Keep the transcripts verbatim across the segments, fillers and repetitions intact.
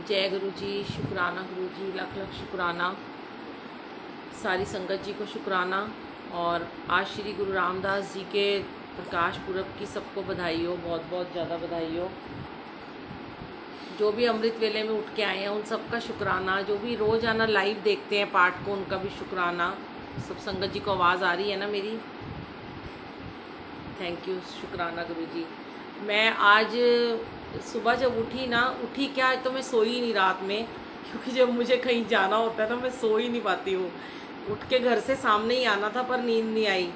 जय गुरु जी, शुक्राना गुरु जी, लख लख शुक्राना, सारी संगत जी को शुक्राना। और आज श्री गुरु रामदास जी के प्रकाश पुरब की सबको बधाई हो, बहुत बहुत ज़्यादा बधाई हो। जो भी अमृत वेले में उठ के आए हैं उन सबका शुक्राना, जो भी रोज़ाना लाइव देखते हैं पाठ को उनका भी शुक्राना। सब संगत जी को आवाज़ आ रही है ना मेरी? थैंक यू, शुक्राना गुरु जी। मैं आज सुबह जब उठी ना उठी क्या तो मैं सोई ही नहीं रात में, क्योंकि जब मुझे कहीं जाना होता है तो मैं सो ही नहीं पाती हूँ। उठ के घर से सामने ही आना था पर नींद नहीं आई।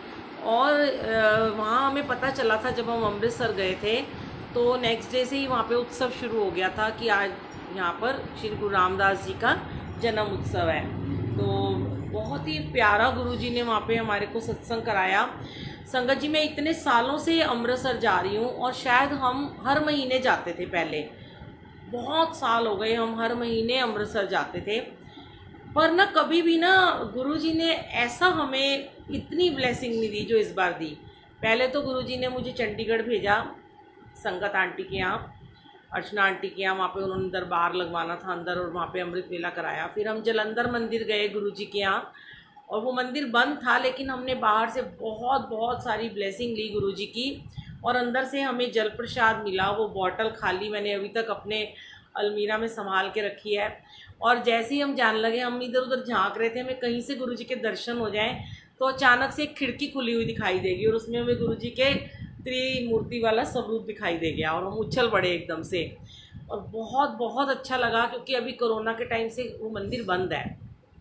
और वहाँ हमें पता चला था जब हम अमृतसर गए थे तो नेक्स्ट डे से ही वहाँ पे उत्सव शुरू हो गया था कि आज यहाँ पर श्री गुरु रामदास जी का जन्म उत्सव है। तो बहुत ही प्यारा गुरु जी ने वहाँ पे हमारे को सत्संग कराया। संगत जी, मैं इतने सालों से अमृतसर जा रही हूँ और शायद हम हर महीने जाते थे पहले, बहुत साल हो गए हम हर महीने अमृतसर जाते थे। पर ना कभी भी ना गुरु जी ने ऐसा हमें इतनी ब्लेसिंग नहीं दी जो इस बार दी। पहले तो गुरु जी ने मुझे चंडीगढ़ भेजा संगत आंटी के यहाँ, अर्चना आंटी के यहाँ, वहाँ पे उन्होंने दरबार लगवाना था अंदर और वहाँ पे अमृत वेला कराया। फिर हम जलंधर मंदिर गए गुरु जी के यहाँ और वो मंदिर बंद था, लेकिन हमने बाहर से बहुत बहुत सारी ब्लेसिंग ली गुरु जी की और अंदर से हमें जल प्रसाद मिला। वो बॉटल खाली मैंने अभी तक अपने अलमीरा में संभाल के रखी है। और जैसे ही हम जाने लगे, हम इधर उधर झांक रहे थे हमें कहीं से गुरु जी के दर्शन हो जाएं, तो अचानक से एक खिड़की खुली हुई दिखाई देगी और उसमें हमें गुरु जी के त्रिमूर्ति वाला स्वरूप दिखाई दे गया और हम उछल पड़े एकदम से। और बहुत बहुत अच्छा लगा, क्योंकि अभी कोरोना के टाइम से वो मंदिर बंद है।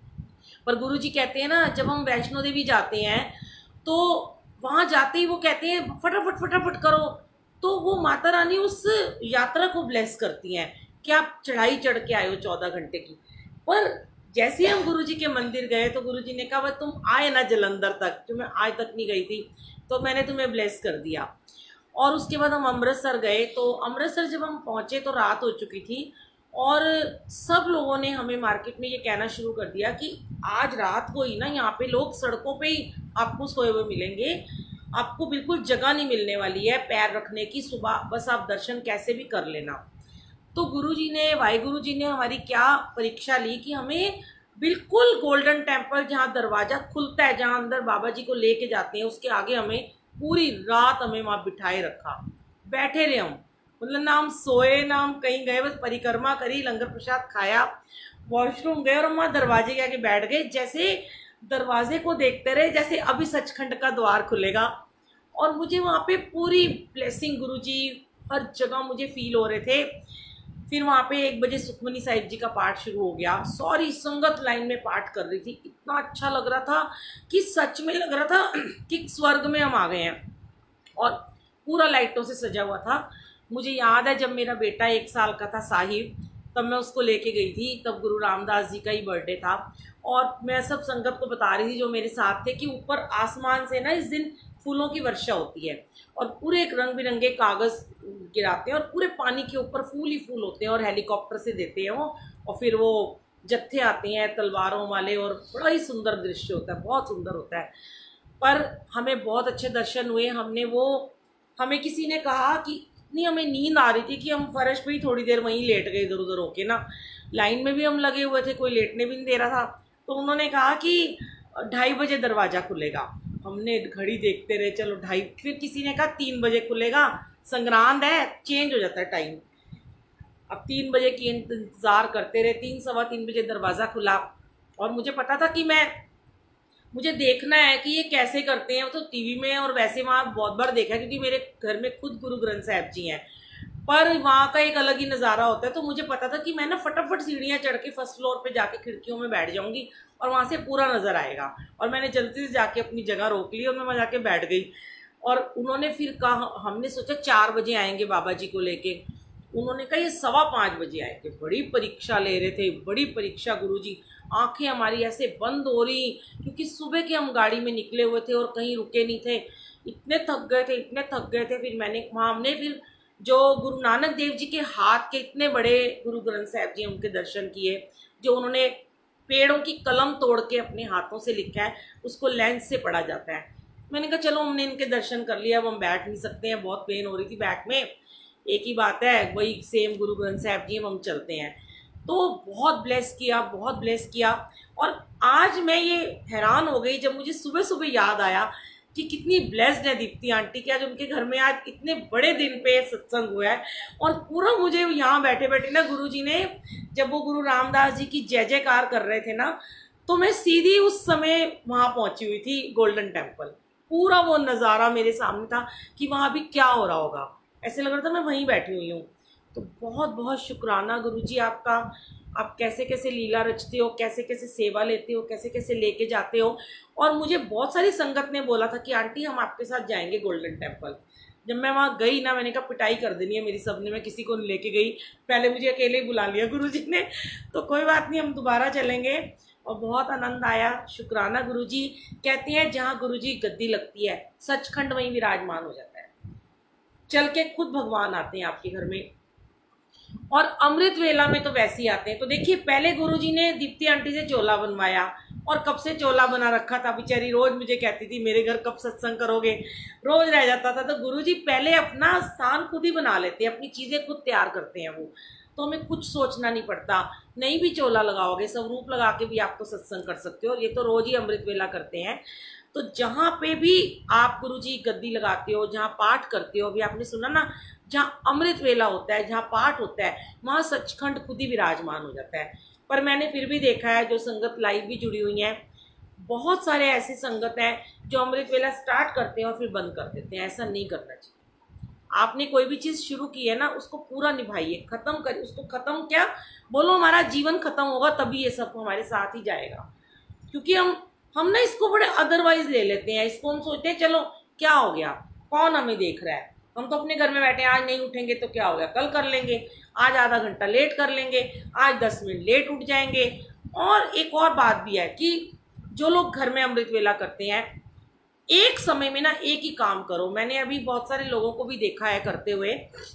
पर गुरु जी कहते हैं ना, जब हम वैष्णो देवी जाते हैं तो वहाँ जाते ही वो कहते हैं फटाफट फटाफट करो, तो वो माता रानी उस यात्रा को ब्लेस करती हैं कि आप चढ़ाई चढ़ के आए हो चौदह घंटे की। पर जैसे हम गुरु जी के मंदिर गए तो गुरु जी ने कहा, तुम आए ना जलंधर तक, जो मैं आज तक नहीं गई थी, तो मैंने तुम्हें ब्लेस कर दिया। और उसके बाद हम अमृतसर गए, तो अमृतसर जब हम पहुँचे तो रात हो चुकी थी और सब लोगों ने हमें मार्केट में ये कहना शुरू कर दिया कि आज रात को ही ना यहाँ पे लोग सड़कों पे ही आपको सोए हुए मिलेंगे, आपको बिल्कुल जगह नहीं मिलने वाली है पैर रखने की, सुबह बस आप दर्शन कैसे भी कर लेना। तो गुरु जी ने, वाहिगुरु जी ने हमारी क्या परीक्षा ली कि हमें बिल्कुल गोल्डन टेम्पल जहाँ दरवाज़ा खुलता है, जहाँ अंदर बाबा जी को लेके जाते हैं, उसके आगे हमें पूरी रात हमें वहाँ बिठाए रखा। बैठे रहे हम, मतलब ना हम सोए ना हम कहीं गए, बस परिक्रमा करी, लंगर प्रसाद खाया, वॉशरूम गए और हम वहाँ दरवाजे के आगे बैठ गए। जैसे दरवाजे को देखते रहे जैसे अभी सचखंड का द्वार खुलेगा। और मुझे वहाँ पे पूरी ब्लेसिंग गुरु जी हर जगह मुझे फील हो रहे थे। फिर वहाँ पे एक बजे सुखमनी साहिब जी का पाठ शुरू हो गया, सॉरी संगत लाइन में पाठ कर रही थी। इतना अच्छा लग रहा था कि सच में लग रहा था कि स्वर्ग में हम आ गए हैं और पूरा लाइटों से सजा हुआ था। मुझे याद है जब मेरा बेटा एक साल का था साहिब, तब मैं उसको लेके गई थी, तब गुरु रामदास जी का ही बर्थडे था। और मैं सब संगत को बता रही थी जो मेरे साथ थे कि ऊपर आसमान से ना इस दिन फूलों की वर्षा होती है और पूरे एक रंग बिरंगे कागज़ गिराते हैं और पूरे पानी के ऊपर फूल ही फूल होते हैं और हेलीकॉप्टर से देते हैं वो, और फिर वो जत्थे आते हैं तलवारों वाले और बड़ा ही सुंदर दृश्य होता है, बहुत सुंदर होता है। पर हमें बहुत अच्छे दर्शन हुए। हमने वो हमें किसी ने कहा कि इतनी हमें नींद आ रही थी कि हम फर्श पे ही थोड़ी देर वहीं लेट गए इधर उधर होके ना। लाइन में भी हम लगे हुए थे, कोई लेटने भी नहीं दे रहा था। तो उन्होंने कहा कि ढाई बजे दरवाज़ा खुलेगा। हमने घड़ी देखते रहे, चलो ढाई, फिर किसी ने कहा तीन बजे खुलेगा, संग्रांद है, चेंज हो जाता है टाइम। अब तीन बजे की इंतज़ार करते रहे, तीन सवा तीन बजे दरवाज़ा खुला और मुझे पता था कि मैं मुझे देखना है कि ये कैसे करते हैं। तो टीवी में और वैसे वहाँ बहुत बार देखा है, क्योंकि मेरे घर में खुद गुरु ग्रंथ साहिब जी हैं, पर वहाँ का एक अलग ही नज़ारा होता है। तो मुझे पता था कि मैं ना फटाफट सीढ़ियाँ चढ़ के फर्स्ट फ्लोर पे जाके खिड़कियों में बैठ जाऊँगी और वहाँ से पूरा नज़र आएगा। और मैंने जल्दी से जाके अपनी जगह रोक ली और मैं वहाँ जाके बैठ गई। और उन्होंने फिर कहा, हमने सोचा चार बजे आएंगे बाबा जी को लेके, उन्होंने कहा ये सवा पाँच बजे आएंगे। बड़ी परीक्षा ले रहे थे, बड़ी परीक्षा गुरु जी। आँखें हमारी ऐसे बंद हो रही, क्योंकि सुबह के हम गाड़ी में निकले हुए थे और कहीं रुके नहीं थे, इतने थक गए थे इतने थक गए थे। फिर मैंने वहाँ हमने फिर जो गुरु नानक देव जी के हाथ के इतने बड़े गुरु ग्रंथ साहिब जी, उनके दर्शन किए, जो उन्होंने पेड़ों की कलम तोड़ के अपने हाथों से लिखा है, उसको लेंस से पढ़ा जाता है। मैंने कहा चलो हमने इनके दर्शन कर लिया, अब हम बैठ नहीं सकते हैं, बहुत पेन हो रही थी बैक में, एक ही बात है वही सेम गुरु ग्रंथ साहिब जी, हम चलते हैं। तो बहुत ब्लेस किया, बहुत ब्लेस किया। और आज मैं ये हैरान हो गई जब मुझे सुबह सुबह याद आया कि कितनी ब्लेस्ड है दीप्ति आंटी कि आज उनके घर में आज इतने बड़े दिन पे सत्संग हुआ है। और पूरा मुझे यहाँ बैठे बैठे ना गुरुजी ने, जब वो गुरु रामदास जी की जय जयकार कर रहे थे ना, तो मैं सीधी उस समय वहाँ पहुंची हुई थी गोल्डन टेम्पल। पूरा वो नज़ारा मेरे सामने था कि वहाँ भी क्या हो रहा होगा, ऐसे लग रहा था मैं वहीं बैठी हुई हूँ। तो बहुत बहुत शुक्राना गुरुजी आपका, आप कैसे कैसे लीला रचते हो, कैसे कैसे सेवा लेते हो, कैसे कैसे लेके जाते हो। और मुझे बहुत सारी संगत ने बोला था कि आंटी हम आपके साथ जाएंगे गोल्डन टेम्पल। जब मैं वहाँ गई ना, मैंने कहा पिटाई कर देनी है मेरी सबने, मैं किसी को नहीं लेके गई, पहले मुझे अकेले ही बुला लिया गुरुजी ने। तो कोई बात नहीं, हम दोबारा चलेंगे। और बहुत आनंद आया, शुक्राना गुरुजी। कहते हैं जहाँ गुरुजी गद्दी लगती है सचखंड वहीं विराजमान हो जाता है, चल के खुद भगवान आते हैं आपके घर में। और अमृत वेला में तो वैसे ही आते हैं। तो देखिए पहले गुरुजी ने दीप्ति आंटी से चोला बनवाया, और कब से चोला बना रखा था, बेचारी रोज मुझे कहती थी मेरे घर कब सत्संग करोगे, रोज रह जाता था। तो गुरुजी पहले अपना स्थान खुद ही बना लेते हैं, अपनी चीजें खुद तैयार करते हैं वो, तो हमें कुछ सोचना नहीं पड़ता। नहीं भी चोला लगाओगे, स्वरूप लगा के भी आप तो सत्संग कर सकते हो, ये तो रोज ही अमृत वेला करते हैं। तो जहाँ पे भी आप गुरुजी गद्दी लगाते हो, जहाँ पाठ करते हो, अभी आपने सुना ना, जहाँ अमृत वेला होता है, जहाँ पाठ होता है, वहाँ सचखंड खुद ही विराजमान हो जाता है। पर मैंने फिर भी देखा है, जो संगत लाइव भी जुड़ी हुई हैं, बहुत सारे ऐसी संगत हैं जो अमृत वेला स्टार्ट करते हैं और फिर बंद कर देते हैं। ऐसा नहीं करना चाहिए। आपने कोई भी चीज़ शुरू की है ना, उसको पूरा निभाइए, खत्म करिए उसको। खत्म क्या बोलो, हमारा जीवन खत्म होगा तभी ये सब हमारे साथ ही जाएगा। क्योंकि हम हम ना इसको बड़े अदरवाइज ले लेते हैं, इसको हम सोचते हैं चलो क्या हो गया, कौन हमें देख रहा है, हम तो अपने घर में बैठे हैं, आज नहीं उठेंगे तो क्या हो गया, कल कर लेंगे, आज आधा घंटा लेट कर लेंगे, आज दस मिनट लेट उठ जाएंगे। और एक और बात भी है कि जो लोग घर में अमृत वेला करते हैं, एक समय में ना एक ही काम करो। मैंने अभी बहुत सारे लोगों को भी देखा है करते हुए।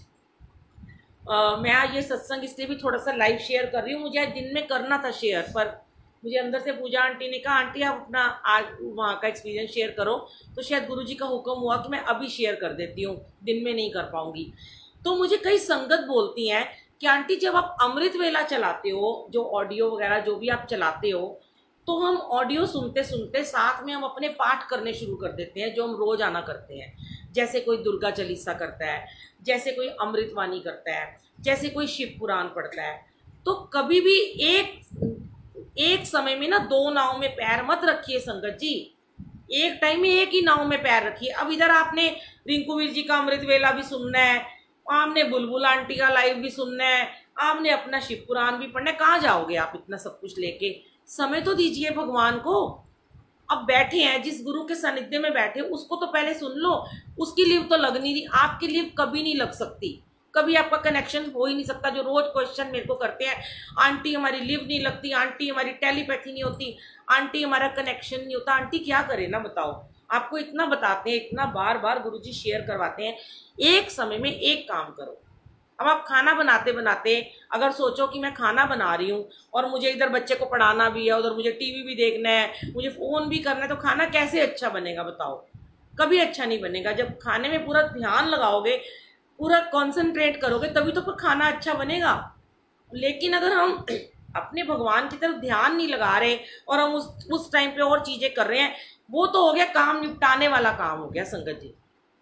आ, मैं आज ये सत्संग इसलिए भी थोड़ा सा लाइव शेयर कर रही हूँ, मुझे आज दिन में करना था शेयर, पर मुझे अंदर से पूजा आंटी ने कहा आंटी आप अपना आज वहाँ का एक्सपीरियंस शेयर करो, तो शायद गुरुजी का हुक्म हुआ कि मैं अभी शेयर कर देती हूँ, दिन में नहीं कर पाऊंगी। तो मुझे कई संगत बोलती हैं कि आंटी जब आप अमृत वेला चलाते हो, जो ऑडियो वगैरह जो भी आप चलाते हो, तो हम ऑडियो सुनते सुनते साथ में हम अपने पाठ करने शुरू कर देते हैं, जो हम रोज आना करते हैं। जैसे कोई दुर्गा चालीसा करता है, जैसे कोई अमृतवाणी करता है, जैसे कोई शिव पुराण पढ़ता है। तो कभी भी एक एक समय में ना दो नाव में पैर मत रखिए संगत जी, एक टाइम में एक ही नाव में पैर रखिए। अब इधर आपने रिंकू वीर जी का अमृत वेला भी सुनना है, आपने बुलबुल आंटी का लाइव भी सुनना है, आपने अपना शिव पुराण भी पढ़ना है, कहाँ जाओगे आप इतना सब कुछ लेके? समय तो दीजिए भगवान को। अब बैठे हैं, जिस गुरु के सानिध्य में बैठे उसको तो पहले सुन लो, उसकी लीव तो लग नहीं रही, आपकी लीव कभी नहीं लग सकती, कभी आपका कनेक्शन हो ही नहीं सकता। जो रोज क्वेश्चन मेरे को करते हैं, आंटी हमारी लिव नहीं लगती, आंटी हमारी टेलीपैथी नहीं होती, आंटी हमारा कनेक्शन नहीं होता। आंटी क्या करे ना बताओ, आपको इतना बताते हैं, इतना बार बार गुरुजी शेयर करवाते हैं, एक समय में एक काम करो। अब आप खाना बनाते बनाते अगर सोचो कि मैं खाना बना रही हूँ और मुझे इधर बच्चे को पढ़ाना भी है, उधर मुझे टीवी भी देखना है, मुझे फोन भी करना है, तो खाना कैसे अच्छा बनेगा बताओ? कभी अच्छा नहीं बनेगा। जब खाने में पूरा ध्यान लगाओगे, पूरा कंसंट्रेट करोगे, तभी तो फिर खाना अच्छा बनेगा। लेकिन अगर हम अपने भगवान की तरफ ध्यान नहीं लगा रहे और हम उस उस टाइम पे और चीजें कर रहे हैं, वो तो हो गया काम निपटाने वाला काम हो गया संगत जी,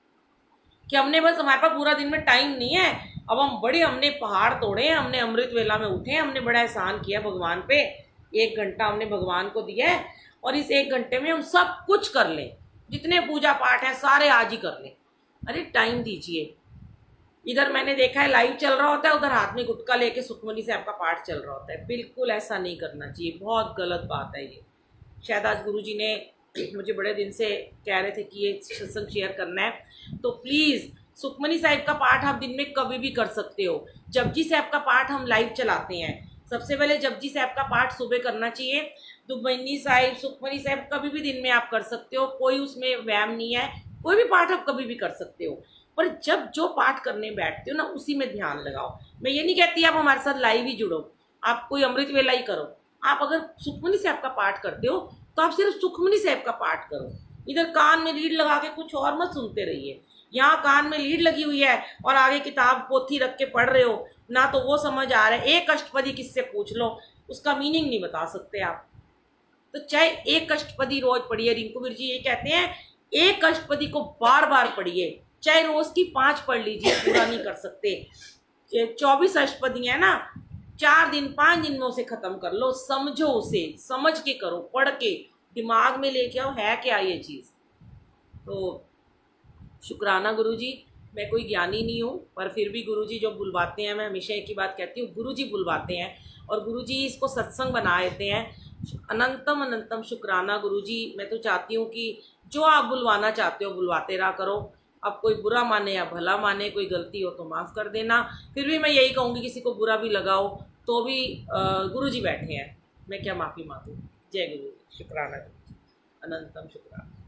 कि हमने बस, हमारे पास पूरा दिन में टाइम नहीं है, अब हम बड़े हमने पहाड़ तोड़े हैं, हमने अमृत वेला में उठे हैं, हमने बड़ा एहसान किया भगवान पे, एक घंटा हमने भगवान को दिया है और इस एक घंटे में हम सब कुछ कर लें, जितने पूजा पाठ है सारे आज ही कर लें। अरे टाइम दीजिए। इधर मैंने देखा है लाइव चल रहा होता है, उधर हाथ में गुटका लेके सुखमनी से आपका पाठ चल रहा होता है। बिल्कुल ऐसा नहीं करना चाहिए, बहुत गलत बात है ये। शायद आज गुरुजी ने मुझे बड़े दिन से कह रहे थे कि ये सत्संग शेयर करना है, तो प्लीज़ सुखमनी साहिब का पाठ आप दिन में कभी भी कर सकते हो। जपजी साहिब का पाठ हम लाइव चलाते हैं, सबसे पहले जपजी साहिब का पाठ सुबह करना चाहिए। दुबैनी साहिब, सुखमनी साहिब कभी भी दिन में आप कर सकते हो, कोई उसमें व्यायाम नहीं है, कोई भी पाठ आप कभी भी कर सकते हो। पर जब जो पाठ करने बैठते हो ना, उसी में ध्यान लगाओ। मैं ये नहीं कहती आप हमारे साथ लाइव ही जुड़ो, आप कोई अमृत वेला ही करो। आप अगर सुखमनी साहिब का पाठ करते हो तो आप सिर्फ सुखमनी साहिब का पाठ करो, इधर कान में रीढ़ लगा के कुछ और मत सुनते रहिए। यहाँ कान में लीड लगी हुई है और आगे किताब पोथी रख के पढ़ रहे हो ना, तो वो समझ आ रहा है। एक अष्टपदी किससे पूछ लो, उसका मीनिंग नहीं बता सकते आप। तो चाहे एक अष्टपदी रोज पढ़िए, रिंकू वीर जी ये कहते हैं एक अष्टपदी को बार बार पढ़िए, चाहे रोज की पांच पढ़ लीजिए, पूरा नहीं कर सकते। चौबीस अष्टपदी है ना, चार दिन पांच दिन में उसे खत्म कर लो, समझो उसे, समझ के करो, पढ़ के दिमाग में लेके आओ है क्या ये चीज। तो शुक्राना गुरुजी, मैं कोई ज्ञानी नहीं हूँ, पर फिर भी गुरुजी जो बुलवाते हैं, मैं हमेशा एक ही बात कहती हूँ, गुरुजी बुलवाते हैं और गुरुजी इसको सत्संग बना देते हैं। अनंतम अनंतम शुक्राना गुरुजी। मैं तो चाहती हूँ कि जो आप बुलवाना चाहते हो बुलवाते रहा करो। अब कोई बुरा माने या भला माने, कोई गलती हो तो माफ़ कर देना। फिर भी मैं यही कहूँगी, किसी को बुरा भी लगाओ तो भी गुरुजी बैठे हैं, मैं क्या माफ़ी मांगूँ। जय गुरु, शुक्राना गुरुजी, अनंतम शुक्राना।